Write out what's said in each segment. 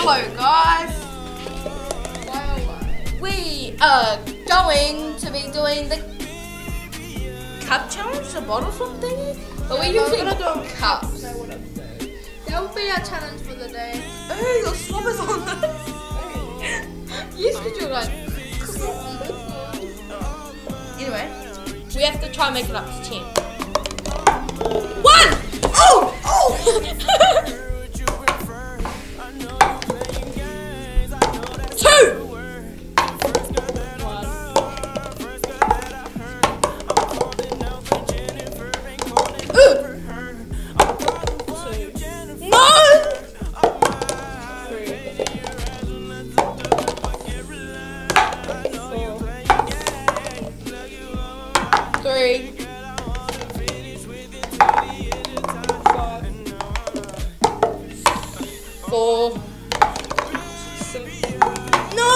Hello guys, we are going to be doing the cup challenge, the bottle swap thingy, but we're using cups. That will be our challenge for the day. Oh, your swab is on this. Yes, because you're like... Anyway, we have to try and make it up to 10. 1! Oh! Oh! 2! No!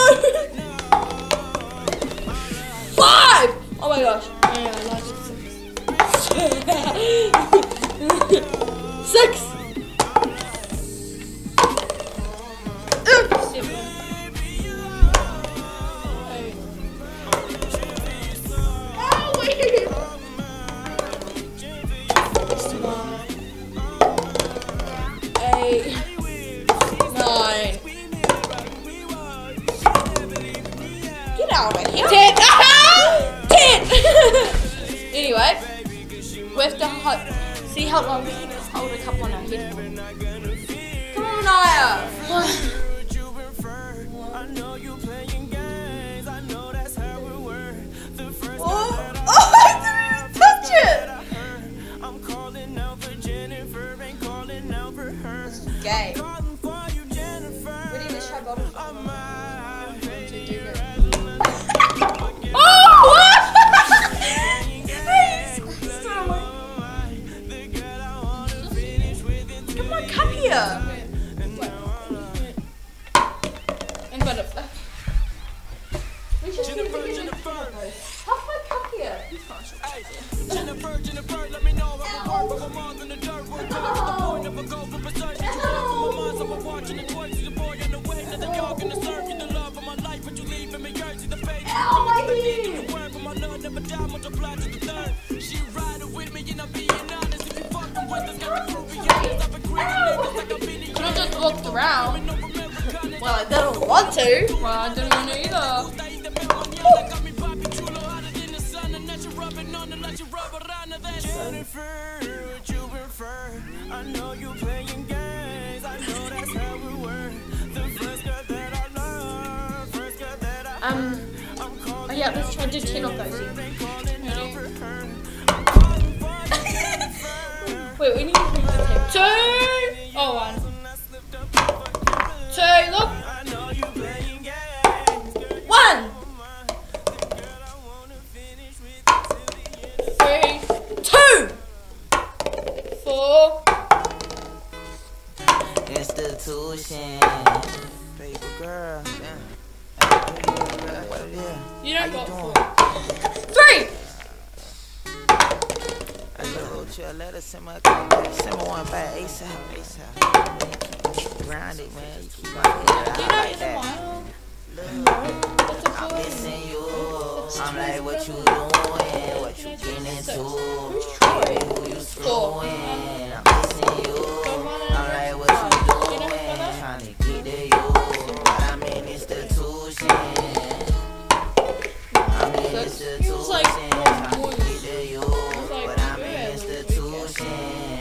5! Oh my gosh. Yeah, I like it. 6! 8, 9. Get out of here. 10. 10. Anyway, we have to see how long we can hold a cup on our head. Come on, Naya. 1. Oh, I didn't even touch it. Gay. Ready to try bottle? Oh! Get my cup here. I'm gonna. We should get Have my cup here. Could have just walked around. Well, I didn't want to. Well, I didn't want to either. I know you playing games. I know that's how we work. The first girl that I love, first girl that I Oh yeah, let's try to do 10 of those. Wait, we need to do 2. Oh, 1. 2, look. 1. 3, 2. 4. Institution. Paper girl. What it is? You don't got 4. 3. I told you, let us send my one back ASAP. Grounded, man. You keep my head out like that. I'm missing you. I'm like, what you doing? What you getting into? Baby, who you screwing? I'm missing you. I'm like, what you doing? Trying to get to you. But I'm in institution. I'm in institution. Trying to get to you. But I'm in institution.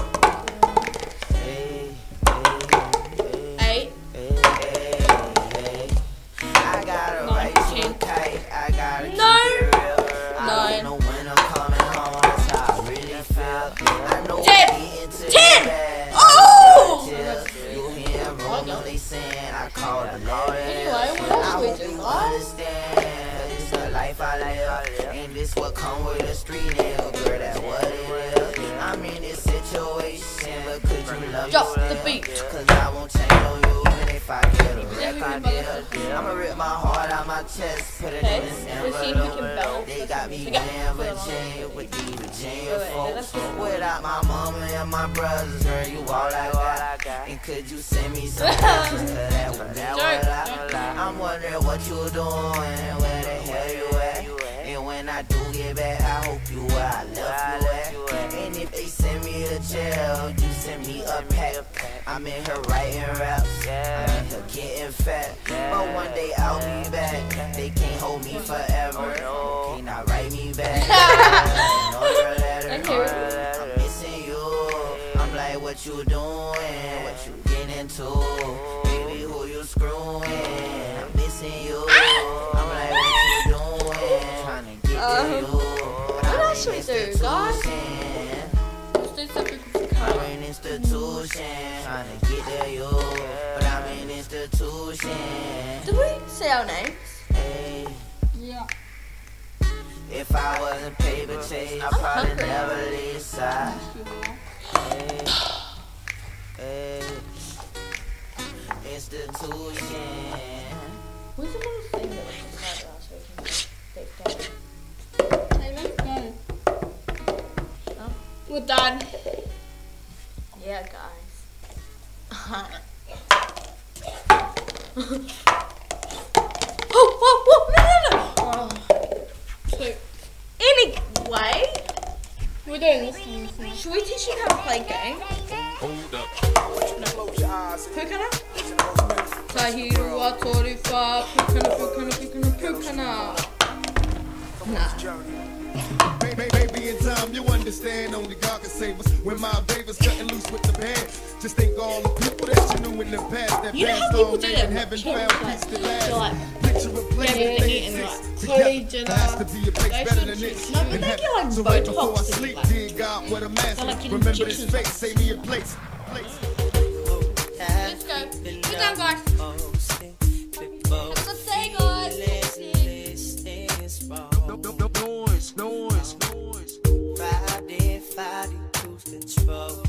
Hey, hey, 8. hey. I gotta write you a kite. I gotta keep it real. 9. I don't know when I'm coming home. That's how I really feel. I know 10. I'm getting to 10. the bed. Oh! You hear wrong, they saying I call the Lord. Anyway, what I else we hope do, you guys? understand. It's the life I live. And this what come with the street nigga, girl. That's what it is. I'm in this situation, but could you love Drop me the still? beat. Cause I won't change on you. And if if I get a record deal. I'ma rip my heart out my chest, put it in this envelope. They got me in Virginia with these Virginia folks. Without my mama and my brothers, girl, you all I got. And could you send me some pictures? Cause that would never lie. I'm wondering what you doing, where the hell you at? And when I do get back, I hope you where I left you at. And if they send me to jail, you send me a pack. I'm in here writing raps, I'm in here getting fat. But one day I'll be back. They can't hold me forever. They not write me back. Another letter. I'm missing you. I'm like, what you doing? What you getting into? Baby, who you screwing? I'm missing you. I'm like, what you doing? Trying to get to you. What else should we do, guys? Let's do something. I'm an institution, trying to get to you, but I'm an institution. Did we say our names? Hey, Yeah. if I wasn't paper chase, I'd probably never leave side. Hey, hey, institution. Where's the little thing that was inside of us so we can take down? Hey, let's go. Oh. We're done. Yeah, guys. Oh, no. So, Anyway, we're doing this thing. should we teach you how to play games? Hold up. Pukana? Tahiru wa torifa, pukana. Nah. Maybe in time you understand, only God can save us. When my baby's cutting loose with the band, just think all the people that you knew in the past that You know how passed people on, do they that? haven't Kids, found like, peace to they're last. like, Picture a place Yeah, that they eating, exist like, together. collagen, There has to be a place they better should than this. No, but in they heaven. get, like, So right before I Botox in, sleep, like- dear God, what I'm asking. like, in Remember this injections. face, save me a place. Let's go. We're done, guys. Have a good day, guys. Noise. Friday, 2 control.